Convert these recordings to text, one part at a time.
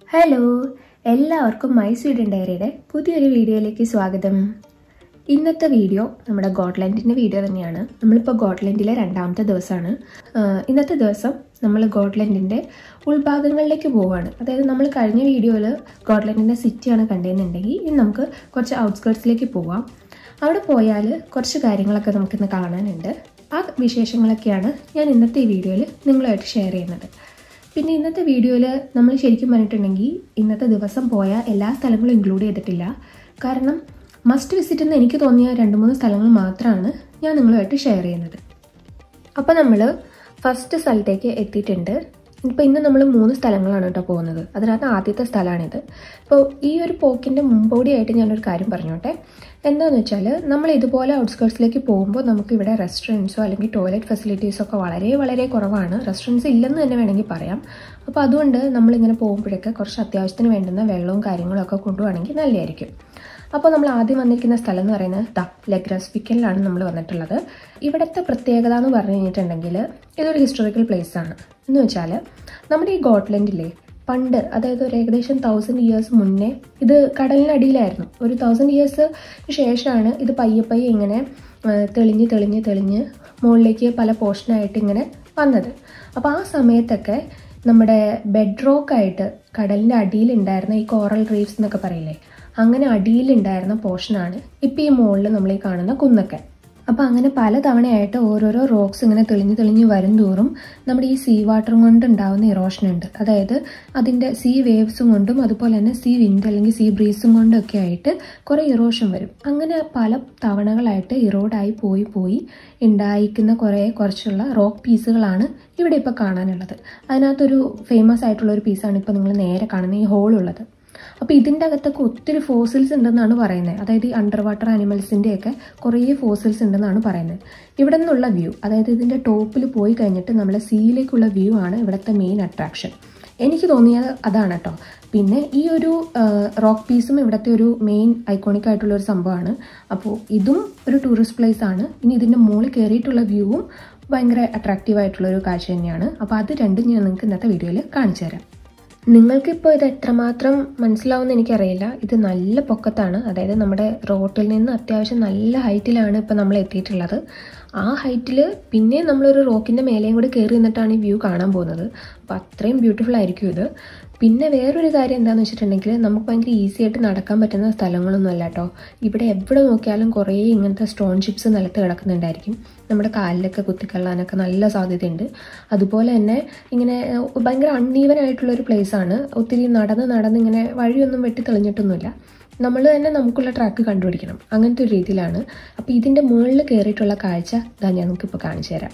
Hello, എല്ലാവർക്കും my Sweden ഡയറിയുടെ പുതിയൊരു വീഡിയോയിലേക്ക് സ്വാഗതം. ഇന്നത്തെ വീഡിയോ നമ്മുടെ ഗോട്ട്ലൻഡിൻ്റെ വീഡിയോ തന്നെയാണ്. നമ്മളിപ്പോൾ ഗോട്ട്ലൻഡിലെ രണ്ടാമത്തെ ദിവസമാണ്. ഇന്നത്തെ ദിവസം നമ്മൾ ഗോട്ട്ലൻഡിൻ്റെ ഉൾഭാഗങ്ങളിലേക്ക് പോവുകയാണ്. അതായത് നമ്മൾ കഴിഞ്ഞ വീഡിയോയിൽ ഗോട്ട്ലൻഡിൻ്റെ സിറ്റിയാണ് കണ്ടതെന്നുണ്ടെങ്കിൽ ഇനി നമുക്ക് കുറച്ച് ഔട്ട്സ്കേർട്സിലേക്ക് പോവാം. അവിടെ പോയാൽ കുറച്ച് കാര്യങ്ങളൊക്കെ നമുക്കിന്ന് കാണാനുണ്ട്. ആ വിശേഷങ്ങളൊക്കെയാണ് ഞാൻ ഇന്നത്തെ ഈ വീഡിയോയിൽ നിങ്ങളുമായിട്ട് ഷെയർ ചെയ്യുന്നത്. പിന്നെ ഇന്നത്തെ വീഡിയോയിൽ നമ്മൾ ശരിക്കും പറഞ്ഞിട്ടുണ്ടെങ്കിൽ ഇന്നത്തെ ദിവസം പോയ എല്ലാ സ്ഥലങ്ങളും ഇൻക്ലൂഡ് ചെയ്തിട്ടില്ല. കാരണം മസ്റ്റ് വിസിറ്റ് എന്ന് എനിക്ക് തോന്നിയ 2-3 സ്ഥലങ്ങൾ മാത്രമാണ് ഞാൻ നിങ്ങളുമായിട്ട് ഷെയർ ചെയ്യുന്നത്. അപ്പോൾ നമ്മൾ ഫസ്റ്റ് സ്ഥലത്തേക്ക് എത്തിയിട്ടുണ്ട്. ഇപ്പോൾ ഇന്ന് നമ്മൾ 3 സ്ഥലങ്ങളാണ് കേട്ടോ പോകുന്നത്. അതിനകത്ത് ആദ്യത്തെ സ്ഥലമാണിത്. ഇപ്പോൾ ഈ ഒരു പോക്കിൻ്റെ മുമ്പോടിയായിട്ട് ഞാനൊരു കാര്യം പറഞ്ഞോട്ടെ. എന്താണെന്ന് വെച്ചാൽ നമ്മൾ ഇതുപോലെ ഔട്ട്സ്കേർട്സിലേക്ക് പോകുമ്പോൾ നമുക്കിവിടെ റെസ്റ്റോറൻറ്റ്സോ അല്ലെങ്കിൽ ടോയ്ലറ്റ് ഫെസിലിറ്റീസോ ഒക്കെ വളരെ കുറവാണ്. റെസ്റ്റോറൻറ്റ്സ് ഇല്ലെന്ന് തന്നെ വേണമെങ്കിൽ പറയാം. അപ്പോൾ അതുകൊണ്ട് നമ്മളിങ്ങനെ പോകുമ്പോഴൊക്കെ കുറച്ച് അത്യാവശ്യത്തിന് വേണ്ടുന്ന വെള്ളവും കാര്യങ്ങളും ഒക്കെ കൊണ്ടുപോകണമെങ്കിൽ നല്ലതായിരിക്കും. അപ്പോൾ നമ്മൾ ആദ്യം വന്നിരിക്കുന്ന സ്ഥലം എന്ന് പറയുന്നത് ലെർഗ്രാവ്സ്വിക്കനിലാണ് നമ്മൾ വന്നിട്ടുള്ളത്. ഇവിടുത്തെ പ്രത്യേകത എന്ന് പറഞ്ഞു കഴിഞ്ഞിട്ടുണ്ടെങ്കിൽ ഇതൊരു ഹിസ്റ്റോറിക്കൽ പ്ലേസ് ആണ്. എന്ന് വെച്ചാൽ നമ്മുടെ ഈ ഗോട്ട്ലൻഡിലെ പണ്ട്, അതായത് ഒരു ഏകദേശം 1000 ഇയേഴ്സ് മുന്നേ ഇത് കടലിനടിയിലായിരുന്നു. ഒരു 1000 ഇയേഴ്സ് ശേഷമാണ് ഇത് പയ്യെ ഇങ്ങനെ തെളിഞ്ഞ് മുകളിലേക്ക് പല പോർഷനായിട്ട് ഇങ്ങനെ വന്നത്. അപ്പോൾ ആ സമയത്തൊക്കെ നമ്മുടെ ബെഡ് റോക്കായിട്ട് കടലിൻ്റെ അടിയിലുണ്ടായിരുന്ന ഈ കോറൽ റീഫ്സ് എന്നൊക്കെ പറയില്ലേ, അങ്ങനെ അടിയിലുണ്ടായിരുന്ന പോർഷനാണ് ഇപ്പോൾ ഈ മുകളിൽ നമ്മൾ ഈ കാണുന്ന കുന്നൊക്കെ. അപ്പോൾ അങ്ങനെ പല തവണയായിട്ട് ഓരോരോ റോക്സ് ഇങ്ങനെ തെളിഞ്ഞ് വരും തോറും നമ്മുടെ ഈ സീ വാട്ടറും കൊണ്ട് ഉണ്ടാകുന്ന ഇറോഷൻ ഉണ്ട്. അതായത് അതിൻ്റെ സീ വേവ്സും കൊണ്ടും അതുപോലെ തന്നെ സീ വിൻഡ് അല്ലെങ്കിൽ സീ ബ്രീസും കൊണ്ടൊക്കെ ആയിട്ട് കുറേ ഇറോഷൻ വരും. അങ്ങനെ പല തവണകളായിട്ട് ഇറോഡായി പോയി ഉണ്ടായിരിക്കുന്ന കുറച്ചുള്ള റോക്ക് പീസുകളാണ് ഇവിടെ ഇപ്പോൾ കാണാനുള്ളത്. അതിനകത്തൊരു ഫേമസ് ആയിട്ടുള്ള ഒരു പീസാണ് ഇപ്പോൾ നിങ്ങൾ നേരെ കാണുന്ന ഈ ഹോളുള്ളത്. അപ്പോൾ ഇതിൻ്റെ അകത്തൊക്കെ ഒത്തിരി ഫോസിൽസ് ഉണ്ടെന്നാണ് പറയുന്നത്. അതായത് ഈ അണ്ടർ വാട്ടർ ആനിമൽസിൻ്റെയൊക്കെ കുറേ ഫോസിൽസ് ഉണ്ടെന്നാണ് പറയുന്നത്. ഇവിടെ നിന്നുള്ള വ്യൂ, അതായത് ഇതിൻ്റെ ടോപ്പിൽ പോയി കഴിഞ്ഞിട്ട് നമ്മളെ സീയിലേക്കുള്ള വ്യൂ ആണ് ഇവിടുത്തെ മെയിൻ അട്രാക്ഷൻ. എനിക്ക് തോന്നിയത് അതാണ് കേട്ടോ. പിന്നെ ഈ ഒരു റോക്ക് പീസും ഇവിടുത്തെ ഒരു മെയിൻ ഐക്കോണിക് ആയിട്ടുള്ള ഒരു സംഭവമാണ്. അപ്പോൾ ഇതും ഒരു ടൂറിസ്റ്റ് പ്ലേസ് ആണ്. ഇനി ഇതിൻ്റെ മുകളിൽ കയറിയിട്ടുള്ള വ്യൂവും ഭയങ്കര അട്രാക്റ്റീവ് ആയിട്ടുള്ളൊരു കാഴ്ച തന്നെയാണ്. അപ്പോൾ അത് രണ്ടും ഞാൻ നിങ്ങൾക്ക് ഇന്നത്തെ വീഡിയോയിൽ കാണിച്ചു തരാം. നിങ്ങൾക്കിപ്പോൾ ഇത് എത്രമാത്രം മനസ്സിലാവുമെന്ന് എനിക്കറിയില്ല. ഇത് നല്ല പൊക്കത്താണ്. അതായത് നമ്മുടെ റോട്ടിൽ നിന്ന് അത്യാവശ്യം നല്ല ഹൈറ്റിലാണ് ഇപ്പോൾ നമ്മൾ എത്തിയിട്ടുള്ളത്. ആ ഹൈറ്റിൽ പിന്നെ നമ്മളൊരു റോക്കിൻ്റെ മേലെയും കൂടി കയറി നിന്നിട്ടാണ് ഈ വ്യൂ കാണാൻ പോകുന്നത്. അപ്പോൾ അത്രയും ബ്യൂട്ടിഫുൾ ആയിരിക്കും ഇത്. പിന്നെ വേറൊരു കാര്യം എന്താണെന്ന് വെച്ചിട്ടുണ്ടെങ്കിൽ നമുക്ക് ഭയങ്കര ഈസി ആയിട്ട് നടക്കാൻ പറ്റുന്ന സ്ഥലങ്ങളൊന്നും അല്ല കേട്ടോ. ഇവിടെ എവിടെ നോക്കിയാലും കുറേ ഇങ്ങനത്തെ സ്റ്റോൺ ചിപ്സ് നിലത്ത് കിടക്കുന്നുണ്ടായിരിക്കും. നമ്മുടെ കാലിലൊക്കെ കുത്തിക്കൊള്ളാനൊക്കെ നല്ല സാധ്യതയുണ്ട്. അതുപോലെ തന്നെ ഇങ്ങനെ ഭയങ്കര അൺഈവൻ ആയിട്ടുള്ളൊരു പ്ലേസാണ്. ഒത്തിരി നടന്ന് ഇങ്ങനെ വഴിയൊന്നും വെട്ടി തെളിഞ്ഞിട്ടൊന്നുമില്ല. നമ്മൾ തന്നെ നമുക്കുള്ള ട്രാക്ക് കണ്ടുപിടിക്കണം, അങ്ങനത്തെ ഒരു രീതിയിലാണ്. അപ്പോൾ ഇതിൻ്റെ മുകളിൽ കയറിയിട്ടുള്ള കാഴ്ച ഇതാ ഞാൻ നമുക്കിപ്പോൾ കാണിച്ചു തരാം.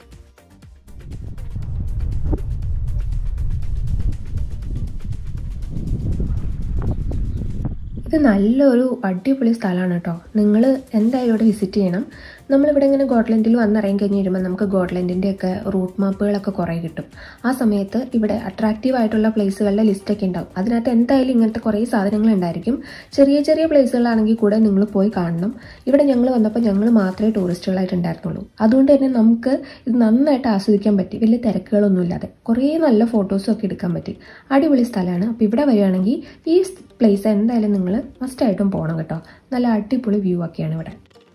ഇത് നല്ലൊരു അടിപൊളി സ്ഥലമാണ് കേട്ടോ. നിങ്ങൾ എന്തായാലും ഇവിടെ വിസിറ്റ് ചെയ്യണം. നമ്മളിവിടെ ഇങ്ങനെ ഗോട്ട്ലൻഡിൽ വന്നിറങ്ങി കഴിഞ്ഞ് കഴിയുമ്പോൾ നമുക്ക് ഗോട്ട്ലൻഡിൻ്റെയൊക്കെ റൂട്ട് മാപ്പുകളൊക്കെ കുറേ കിട്ടും. ആ സമയത്ത് ഇവിടെ അട്രാക്റ്റീവ് ആയിട്ടുള്ള പ്ലേസുകളുടെ ലിസ്റ്റൊക്കെ ഉണ്ടാവും. അതിനകത്ത് എന്തായാലും ഇങ്ങനത്തെ കുറേ സാധനങ്ങൾ ഉണ്ടായിരിക്കും. ചെറിയ പ്ലേസുകളാണെങ്കിൽ കൂടെ നിങ്ങൾ പോയി കാണണം. ഇവിടെ ഞങ്ങൾ വന്നപ്പോൾ ഞങ്ങൾ മാത്രമേ ടൂറിസ്റ്റുകളായിട്ടുണ്ടായിരുന്നുള്ളൂ. അതുകൊണ്ട് തന്നെ നമുക്ക് ഇത് നന്നായിട്ട് ആസ്വദിക്കാൻ പറ്റി. വലിയ തിരക്കുകളൊന്നുമില്ലാതെ കുറേ നല്ല ഫോട്ടോസും ഒക്കെ എടുക്കാൻ പറ്റി. അടിപൊളി സ്ഥലമാണ്. അപ്പോൾ ഇവിടെ വരികയാണെങ്കിൽ ഈ പ്ലേസ് എന്തായാലും നിങ്ങൾ മസ്റ്റായിട്ടും പോകണം കേട്ടോ. നല്ല അടിപൊളി വ്യൂ ഒക്കെയാണ് ഇവിടെ.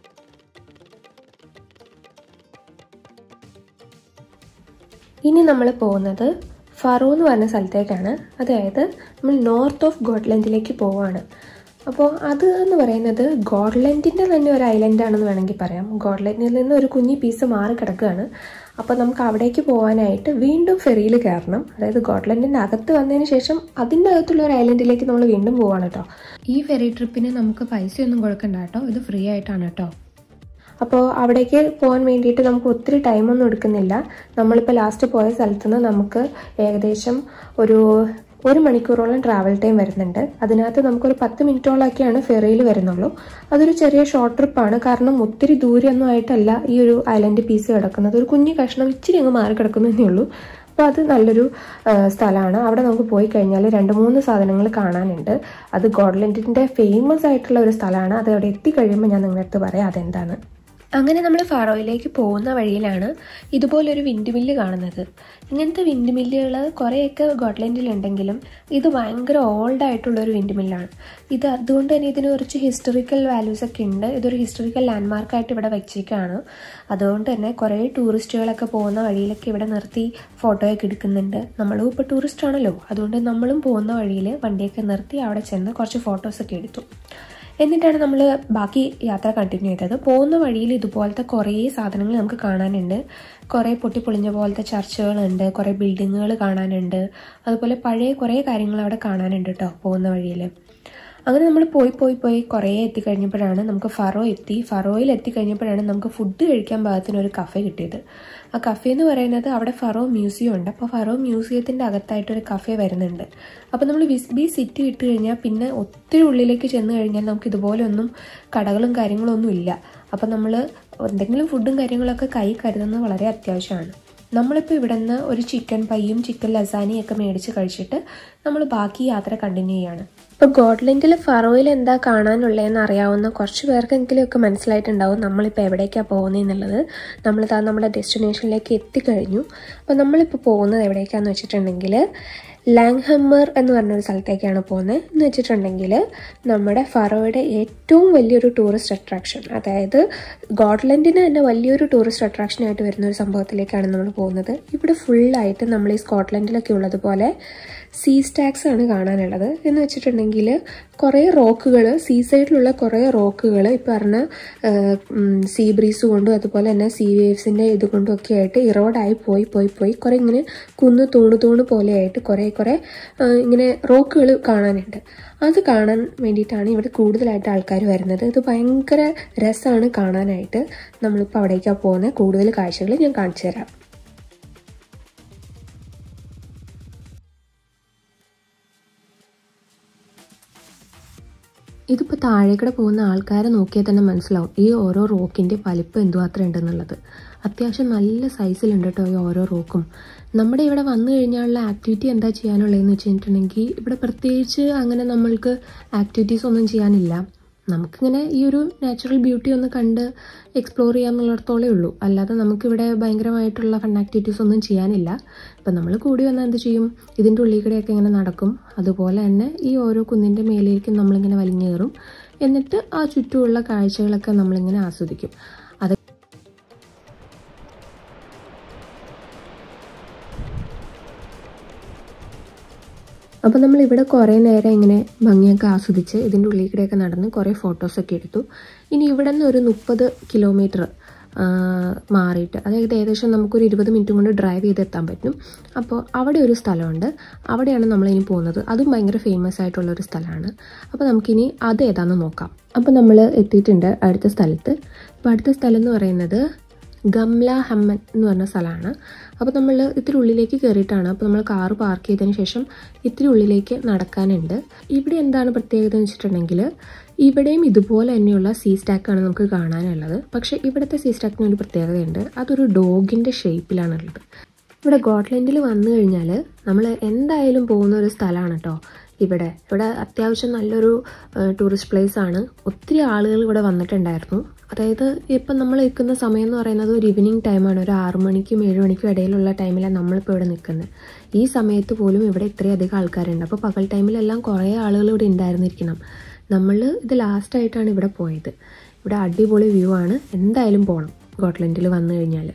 ഇനി നമ്മൾ പോകുന്നത് ഫറോ എന്ന് പറഞ്ഞ സ്ഥലത്തേക്കാണ്. അതായത് നമ്മൾ നോർത്ത് ഓഫ് ഗോട്ട്ലൻഡിലേക്ക് പോവുകയാണ്. അപ്പോൾ അത് എന്ന് പറയുന്നത് ഗോട്ട്ലൻഡിൻ്റെ തന്നെ ഒരു ഐലൻഡാണെന്ന് വേണമെങ്കിൽ പറയാം. ഗോട്ട്ലൻഡിൽ നിന്ന് ഒരു കുഞ്ഞി പീസ് മാറി കിടക്കുകയാണ്. അപ്പോൾ നമുക്ക് അവിടേക്ക് പോകാനായിട്ട് വീണ്ടും ഫെറിയിൽ കയറണം. അതായത് ഗോട്ട്ലൻഡിൻ്റെ അകത്ത് വന്നതിന് ശേഷം അതിൻ്റെ അകത്തുള്ള ഒരു ഐലൻഡിലേക്ക് നമ്മൾ വീണ്ടും പോവാണ് കേട്ടോ. ഈ ഫെറി ട്രിപ്പിന് നമുക്ക് പൈസയൊന്നും കൊടുക്കണ്ട കേട്ടോ. ഇത് ഫ്രീ ആയിട്ടാണ് കേട്ടോ. അപ്പോൾ അവിടേക്ക് പോകാൻ വേണ്ടിയിട്ട് നമുക്ക് ഒത്തിരി ടൈമൊന്നും എടുക്കുന്നില്ല. നമ്മളിപ്പോൾ ലാസ്റ്റ് പോയ സ്ഥലത്തു നിന്ന് നമുക്ക് ഏകദേശം ഒരു 1 മണിക്കൂറോളം ട്രാവൽ ടൈം വരുന്നുണ്ട്. അതിനകത്ത് നമുക്കൊരു 10 മിനിറ്റോളൊക്കെയാണ് ഫെറിയിൽ വരുന്നുള്ളൂ. അതൊരു ചെറിയ ഷോർട്ട് ട്രിപ്പാണ്. കാരണം ഒത്തിരി ദൂരമൊന്നും ആയിട്ടല്ല ഈ ഒരു ഐലൻഡ് പീസ് കിടക്കുന്നത്. ഒരു കുഞ്ഞു കഷ്ണം ഇച്ചിരി അങ്ങ് മാറി കിടക്കുന്നതേ ഉള്ളൂ. അപ്പോൾ അത് നല്ലൊരു സ്ഥലമാണ്. അവിടെ നമുക്ക് പോയി കഴിഞ്ഞാൽ 2-3 സാധനങ്ങൾ കാണാനുണ്ട്. അത് ഗോട്ട്ലൻഡിൻ്റെ ഫേമസ് ആയിട്ടുള്ള ഒരു സ്ഥലമാണ്. അത് അവിടെ എത്തിക്കഴിയുമ്പോൾ ഞാൻ നിങ്ങളുടെ അടുത്ത് പറയാം അതെന്താണ്. അങ്ങനെ നമ്മൾ ഫറോയിലേക്ക് പോകുന്ന വഴിയിലാണ് ഇതുപോലൊരു വിൻഡ് മില്ല് കാണുന്നത്. ഇങ്ങനത്തെ വിൻഡ് മില്ലുകൾ കുറേയൊക്കെ ഗോട്ട്ലൻഡിലുണ്ടെങ്കിലും ഇത് ഭയങ്കര ഓൾഡായിട്ടുള്ളൊരു വിൻഡ് മില്ലാണ്. ഇത് അതുകൊണ്ട് തന്നെ ഇതിന് കുറച്ച് ഹിസ്റ്ററിക്കൽ വാല്യൂസൊക്കെ ഉണ്ട്. ഇതൊരു ഹിസ്റ്ററിക്കൽ ലാൻഡ്മാർക്കായിട്ട് ഇവിടെ വെച്ചേക്കാണ്. അതുകൊണ്ട് തന്നെ കുറേ ടൂറിസ്റ്റുകളൊക്കെ പോകുന്ന വഴിയിലൊക്കെ ഇവിടെ നിർത്തി ഫോട്ടോയൊക്കെ എടുക്കുന്നുണ്ട്. നമ്മളും ഇപ്പോൾ ടൂറിസ്റ്റ് ആണല്ലോ, അതുകൊണ്ട് നമ്മളും പോകുന്ന വഴിയിൽ വണ്ടിയൊക്കെ നിർത്തി അവിടെ ചെന്ന് കുറച്ച് ഫോട്ടോസൊക്കെ എടുത്തു. എന്നിട്ടാണ് നമ്മൾ ബാക്കി യാത്ര കണ്ടിന്യൂ ചെയ്തത്. പോകുന്ന വഴിയിൽ ഇതുപോലത്തെ കുറേ സാധനങ്ങൾ നമുക്ക് കാണാനുണ്ട്. കുറേ പൊട്ടിപ്പൊളിഞ്ഞ പോലത്തെ ചർച്ചുകളുണ്ട്, കുറേ ബിൽഡിങ്ങുകൾ കാണാനുണ്ട്, അതുപോലെ പഴയ കുറേ കാര്യങ്ങൾ അവിടെ കാണാനുണ്ട് കേട്ടോ പോകുന്ന വഴിയിൽ. അങ്ങനെ നമ്മൾ പോയി കുറേ എത്തിക്കഴിഞ്ഞപ്പോഴാണ് നമുക്ക് ഫറോയിൽ എത്തിക്കഴിഞ്ഞപ്പോഴാണ് നമുക്ക് ഫുഡ് കഴിക്കാൻ പാകത്തിന് ഒരു കഫേ കിട്ടിയത്. ആ കഫേ എന്ന് പറയുന്നത് അവിടെ ഫറോ മ്യൂസിയം ഉണ്ട്. അപ്പോൾ ഫറോ മ്യൂസിയത്തിൻ്റെ അകത്തായിട്ടൊരു കഫേ വരുന്നുണ്ട്. അപ്പോൾ നമ്മൾ വിസ്ബി സിറ്റി ഇട്ട് കഴിഞ്ഞാൽ പിന്നെ ഒത്തിരി ഉള്ളിലേക്ക് ചെന്ന് കഴിഞ്ഞാൽ നമുക്ക് ഇതുപോലെ ഒന്നും കടകളും കാര്യങ്ങളും ഒന്നും ഇല്ല. അപ്പോൾ നമ്മൾ എന്തെങ്കിലും ഫുഡും കാര്യങ്ങളൊക്കെ കൈ കരുതുന്നത് വളരെ അത്യാവശ്യമാണ്. നമ്മളിപ്പോൾ ഇവിടെ നിന്ന് ഒരു ചിക്കൻ പയ്യും ചിക്കൻ ലസാനിയൊക്കെ മേടിച്ച് കഴിച്ചിട്ട് നമ്മൾ ബാക്കി യാത്ര കണ്ടിന്യൂ ചെയ്യാണ്. ഇപ്പോൾ ഗോട്ട്ലൻഡിൽ ഫറോയിൽ എന്താ കാണാനുള്ളതെന്ന് അറിയാവുന്ന കുറച്ച് പേർക്കെങ്കിലും ഒക്കെ മനസ്സിലായിട്ടുണ്ടാവും നമ്മളിപ്പോൾ എവിടേക്കാണ് പോകുന്നതെന്നുള്ളത്. നമ്മളിതാ നമ്മുടെ ഡെസ്റ്റിനേഷനിലേക്ക് എത്തിക്കഴിഞ്ഞു. അപ്പോൾ നമ്മളിപ്പോൾ പോകുന്നത് എവിടേക്കാന്ന് വെച്ചിട്ടുണ്ടെങ്കിൽ ലാങ്ഹമ്മർ എന്ന് പറഞ്ഞൊരു സ്ഥലത്തേക്കാണ് പോകുന്നത്. എന്ന് വെച്ചിട്ടുണ്ടെങ്കിൽ നമ്മുടെ ഫറോയുടെ ഏറ്റവും വലിയൊരു ടൂറിസ്റ്റ് അട്രാക്ഷൻ, അതായത് ഗോട്ട്ലൻഡിന് തന്നെ വലിയൊരു ടൂറിസ്റ്റ് അട്രാക്ഷനായിട്ട് വരുന്ന ഒരു സംഭവത്തിലേക്കാണ് നമ്മൾ പോകുന്നത്. ഇവിടെ ഫുള്ളായിട്ട് നമ്മൾ ഈ സ്കോട്ട്ലൻഡിലൊക്കെ ഉള്ളതുപോലെ സീ സ്റ്റാക്സ് ആണ് കാണാനുള്ളത്. എന്ന് വെച്ചിട്ടുണ്ടെങ്കിൽ കുറേ റോക്കുകൾ, സീ സൈഡിലുള്ള കുറേ റോക്കുകൾ ഈ പറഞ്ഞ സീ ബ്രീസ് കൊണ്ടും അതുപോലെ തന്നെ സീ വേവ്സിൻ്റെ ഇതുകൊണ്ടും ഒക്കെ ആയിട്ട് ഇറോഡായി പോയി കുറേ ഇങ്ങനെ തൂണ് പോലെയായിട്ട് കുറേ ഇങ്ങനെ റോക്കുകൾ കാണാനുണ്ട്. അത് കാണാൻ വേണ്ടിയിട്ടാണ് ഇവിടെ കൂടുതലായിട്ട് ആൾക്കാർ വരുന്നത്. ഇത് ഭയങ്കര രസമാണ് കാണാനായിട്ട്. നമ്മളിപ്പോൾ അവിടേക്കാണ് പോകുന്നത്. കൂടുതൽ കാഴ്ചകൾ ഞാൻ കാണിച്ചു തരാം. ഇതിപ്പോൾ താഴേക്കൂടെ പോകുന്ന ആൾക്കാരെ നോക്കിയാൽ തന്നെ മനസ്സിലാവും ഈ ഓരോ റോക്കിൻ്റെ വലിപ്പം എന്തുമാത്രം ഉണ്ടെന്നുള്ളത്. അത്യാവശ്യം നല്ല സൈസിലുണ്ട് കേട്ടോ ഈ ഓരോ റോക്കും. നമ്മുടെ ഇവിടെ വന്നു കഴിഞ്ഞാലുള്ള ആക്ടിവിറ്റി എന്താ ചെയ്യാനുള്ളതെന്ന് വെച്ചിട്ടുണ്ടെങ്കിൽ ഇവിടെ പ്രത്യേകിച്ച് അങ്ങനെ നമ്മൾക്ക് ആക്ടിവിറ്റീസ് ഒന്നും ചെയ്യാനില്ല. നമുക്കിങ്ങനെ ഈ ഒരു നാച്ചുറൽ ബ്യൂട്ടി ഒന്ന് കണ്ട് എക്സ്പ്ലോർ ചെയ്യാമെന്നുള്ളിടത്തോളേ ഉള്ളൂ. അല്ലാതെ നമുക്കിവിടെ ഭയങ്കരമായിട്ടുള്ള ഫൺ ആക്ടിവിറ്റീസ് ഒന്നും ചെയ്യാനില്ല. ഇപ്പം നമ്മൾ കൂടി വന്നാൽ എന്ത് ചെയ്യും, ഇതിൻ്റെ ഉള്ളിൽ കൂടെയൊക്കെ ഇങ്ങനെ നടക്കും. അതുപോലെ തന്നെ ഈ ഓരോ കുന്നിൻ്റെ മേലേക്കും നമ്മളിങ്ങനെ വലിഞ്ഞേറും. എന്നിട്ട് ആ ചുറ്റുമുള്ള കാഴ്ചകളൊക്കെ നമ്മളിങ്ങനെ ആസ്വദിക്കും. അപ്പോൾ നമ്മളിവിടെ കുറേ നേരം ഇങ്ങനെ ഭംഗിയൊക്കെ ആസ്വദിച്ച് ഇതിൻ്റെ ഉള്ളിൽ കൂടെയൊക്കെ നടന്ന് കുറേ ഫോട്ടോസൊക്കെ എടുത്തു. ഇനി ഇവിടെ നിന്ന് ഒരു 30 കിലോമീറ്റർ മാറിയിട്ട്, അതായത് ഏകദേശം നമുക്കൊരു 20 മിനിറ്റ് കൊണ്ട് ഡ്രൈവ് ചെയ്തെത്താൻ പറ്റും. അപ്പോൾ അവിടെ ഒരു സ്ഥലമുണ്ട്, അവിടെയാണ് നമ്മളിനി പോകുന്നത്. അതും ഭയങ്കര ഫേമസ് ആയിട്ടുള്ളൊരു സ്ഥലമാണ്. അപ്പോൾ നമുക്കിനി അത് ഏതാണെന്ന് നോക്കാം. അപ്പോൾ നമ്മൾ എത്തിയിട്ടുണ്ട് അടുത്ത സ്ഥലത്ത്. അപ്പോൾ അടുത്ത സ്ഥലം എന്ന് പറയുന്നത് ഗംല ഹമ്മൻ എന്ന് പറഞ്ഞ സ്ഥലമാണ്. അപ്പോൾ നമ്മൾ ഇത്തിരി ഉള്ളിലേക്ക് കയറിയിട്ടാണ്. അപ്പോൾ നമ്മൾ കാറ് പാർക്ക് ചെയ്തതിന് ശേഷം ഇത്തിരി ഉള്ളിലേക്ക് നടക്കാനുണ്ട്. ഇവിടെ എന്താണ് പ്രത്യേകത എന്ന് വെച്ചിട്ടുണ്ടെങ്കിൽ ഇവിടെയും ഇതുപോലെ തന്നെയുള്ള സീ സ്റ്റാക്കാണ് നമുക്ക് കാണാനുള്ളത്. പക്ഷേ ഇവിടുത്തെ സീ സ്റ്റാക്കിന് ഒരു പ്രത്യേകതയുണ്ട്, അതൊരു ഡോഗിൻ്റെ ഷേപ്പിലാണുള്ളത്. ഇവിടെ ഗോട്ട്ലൻഡിൽ വന്നു കഴിഞ്ഞാൽ നമ്മൾ എന്തായാലും പോകുന്ന ഒരു സ്ഥലമാണ് കേട്ടോ ഇവിടെ അത്യാവശ്യം നല്ലൊരു ടൂറിസ്റ്റ് പ്ലേസ് ആണ്. ഒത്തിരി ആളുകൾ ഇവിടെ വന്നിട്ടുണ്ടായിരുന്നു. അതായത് ഇപ്പം നമ്മൾ നിൽക്കുന്ന സമയം എന്ന് പറയുന്നത് ഒരു ഈവനിങ് ടൈമാണ്. ഒരു 6 മണിക്കും 7 മണിക്കും ഇടയിലുള്ള ടൈമിലാണ് നമ്മളിപ്പോൾ ഇവിടെ നിൽക്കുന്നത്. ഈ സമയത്ത് പോലും ഇവിടെ ഇത്രയധികം ആൾക്കാരുണ്ട്. അപ്പോൾ പകൽ ടൈമിലെല്ലാം കുറേ ആളുകൾ ഇവിടെ ഉണ്ടായിരുന്നിരിക്കണം. നമ്മൾ ഇത് ലാസ്റ്റായിട്ടാണ് ഇവിടെ പോയത്. ഇവിടെ അടിപൊളി വ്യൂ ആണ്, എന്തായാലും പോകണം ഗോട്ട്ലൻഡിൽ വന്നു കഴിഞ്ഞാൽ.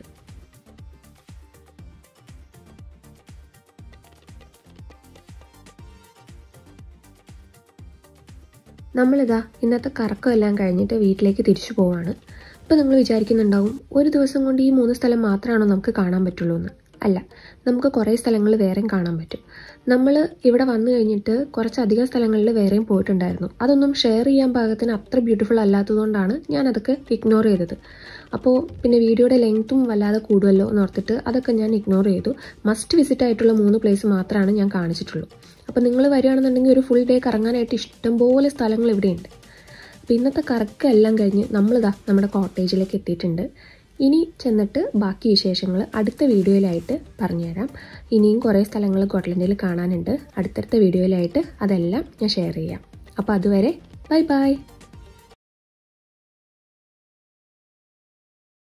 നമ്മളിതാ ഇന്നത്തെ കറക്കം എല്ലാം കഴിഞ്ഞിട്ട് വീട്ടിലേക്ക് തിരിച്ചു പോവാണ്. ഇപ്പോൾ നിങ്ങൾ വിചാരിക്കുന്നുണ്ടാവും ഒരു ദിവസം കൊണ്ട് ഈ 3 സ്ഥലം മാത്രമാണോ നമുക്ക് കാണാൻ പറ്റുള്ളൂ എന്ന്. അല്ല, നമുക്ക് കുറേ സ്ഥലങ്ങൾ വേറെയും കാണാൻ പറ്റും. നമ്മൾ ഇവിടെ വന്നു കഴിഞ്ഞിട്ട് കുറച്ചധികം സ്ഥലങ്ങളിൽ വേറെയും പോയിട്ടുണ്ടായിരുന്നു. അതൊന്നും ഷെയർ ചെയ്യാൻ പാകത്തിന് അത്ര ബ്യൂട്ടിഫുൾ അല്ലാത്തതുകൊണ്ടാണ് ഞാനതൊക്കെ ഇഗ്നോർ ചെയ്തത്. അപ്പോൾ പിന്നെ വീഡിയോയുടെ ലെങ്ത്തും വല്ലാതെ കൂടുമല്ലോ എന്ന് ഓർത്തിട്ട് അതൊക്കെ ഞാൻ ഇഗ്നോർ ചെയ്തു. മസ്റ്റ് വിസിറ്റ് ആയിട്ടുള്ള 3 പ്ലേസ് മാത്രമാണ് ഞാൻ കാണിച്ചിട്ടുള്ളൂ. അപ്പോൾ നിങ്ങൾ വരികയാണെന്നുണ്ടെങ്കിൽ ഒരു ഫുൾ ഡേ കറങ്ങാനായിട്ട് ഇഷ്ടംപോലെ സ്ഥലങ്ങൾ ഇവിടെയുണ്ട്. അപ്പോൾ ഇന്നത്തെ കറക്കം എല്ലാം കഴിഞ്ഞ് നമ്മളിതാ നമ്മുടെ കോട്ടേജിലേക്ക് എത്തിയിട്ടുണ്ട്. ഇനി ചെന്നിട്ട് ബാക്കി വിശേഷങ്ങൾ അടുത്ത വീഡിയോയിലായിട്ട് പറഞ്ഞുതരാം. ഇനിയും കുറേ സ്ഥലങ്ങൾ ഗോട്ട്ലൻഡിൽ കാണാനുണ്ട്. അടുത്തടുത്ത വീഡിയോയിലായിട്ട് അതെല്ലാം ഞാൻ ഷെയർ ചെയ്യാം. അപ്പോൾ അതുവരെ ബൈ ബൈ.